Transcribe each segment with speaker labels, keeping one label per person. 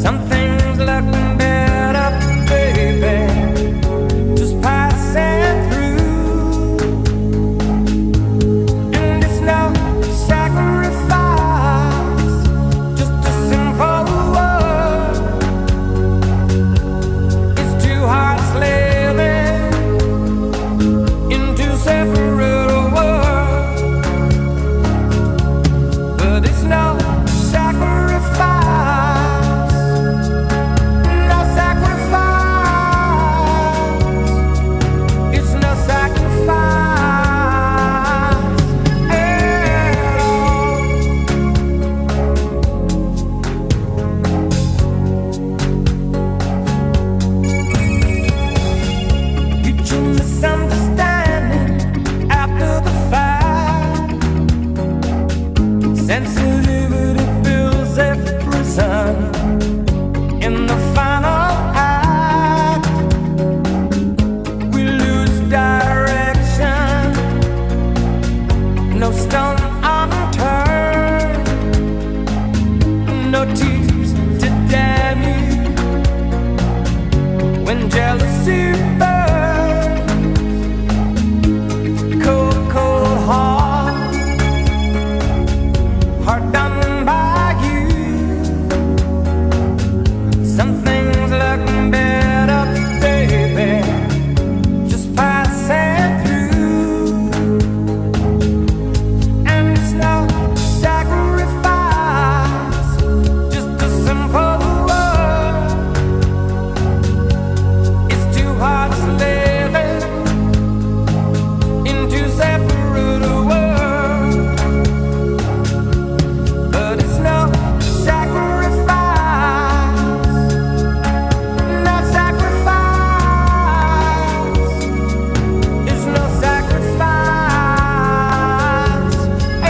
Speaker 1: Something's looking better, baby, just passing through. And it's no sacrifice, just a simple word. It's two hearts living in two separate worlds, but it's no sensitivity builds every sun. In the final act, we lose direction. No stone unturned, no tears to damn you. When jealousy burns, cold, cold heart, heart done by you. Something's looking better, baby, just passing through. And it's no sacrifice, just a simple word. It's two hearts living in two separate worlds, but it's no sacrifice, no sacrifice. It's no sacrifice at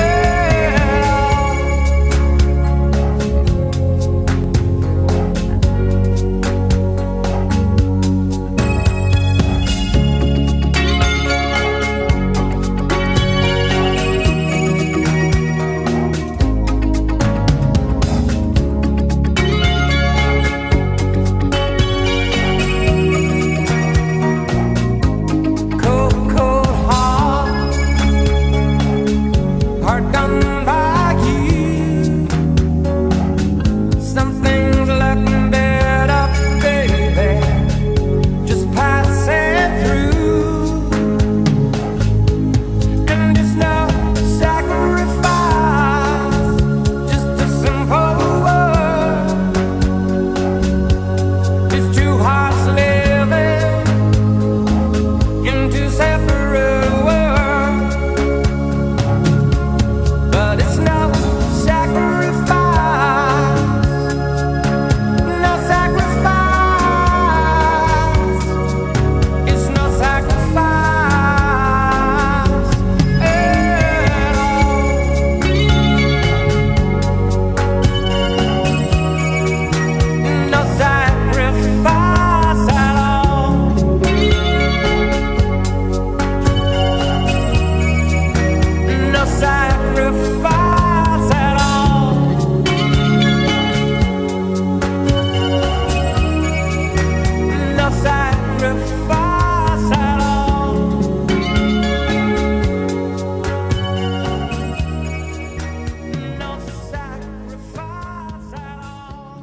Speaker 1: cold, cold heart, heart done by you. Something's looking better, baby, just passing through. And it's no sacrifice, just a simple word. It's two hearts living in two separate worlds, but it's no sacrifice, no sacrifice. It's no sacrifice at all. No sacrifice at all. No sacrifice at all. No sacrifice at all. No sacrifice at all.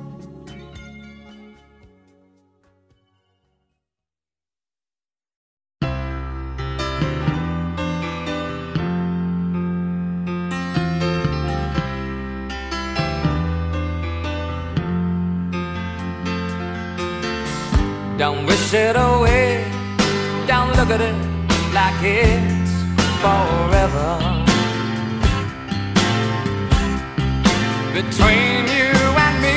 Speaker 1: Don't wish it away, don't look at it like it's forever. Between you and me,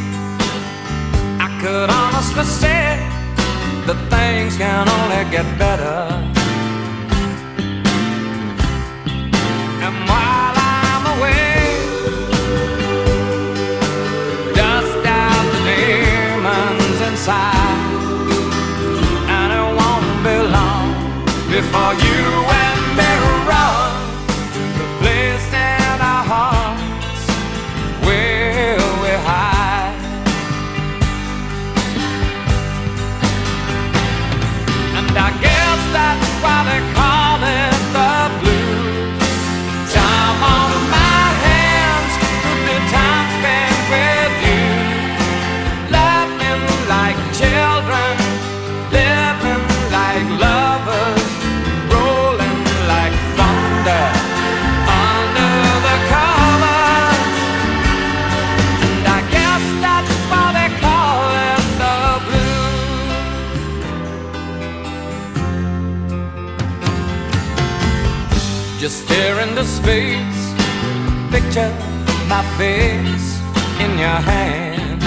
Speaker 1: I could honestly say that things can only get better. And while I'm away, dust out the demons inside, and it won't be long before you and me run to the place in our hearts where we hide. space. Picture my face in your hands.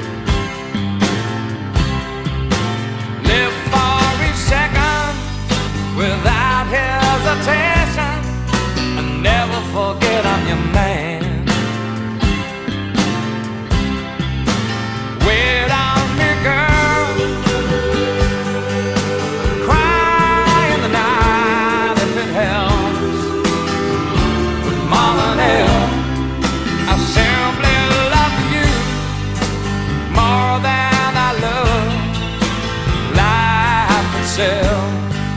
Speaker 1: Live for each second without hesitation, and never forget I'm your man. Wait on me, girl. Cry in the night if it helps. But more than ever, I simply love you more than I love life itself.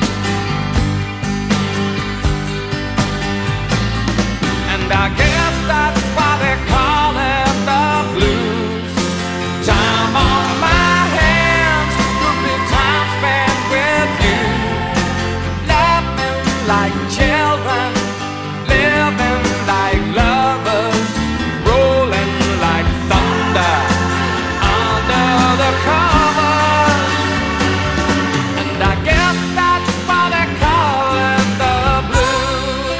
Speaker 1: And I guess that's why they call it the blues. Time on my hands would be time spent with you, laughing like children, living like lovers, rolling like thunder under the covers. And I guess that's why they call it the blues.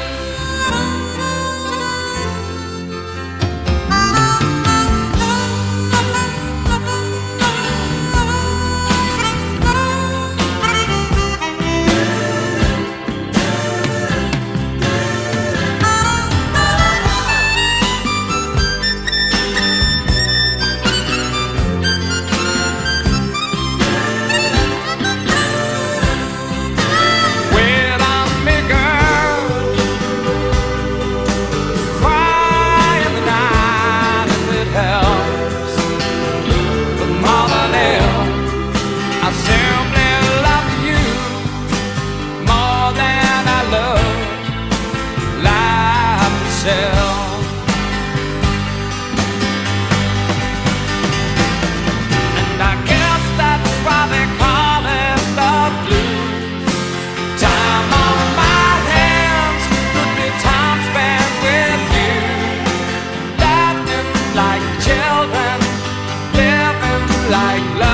Speaker 1: Wait on me, girl. Cry in the night if it helps. But more than ever, I simply love you more than I love life itself. And I guess that's why they call it the blues. Time on my hands could be time spent with you, laughing like children, living like love.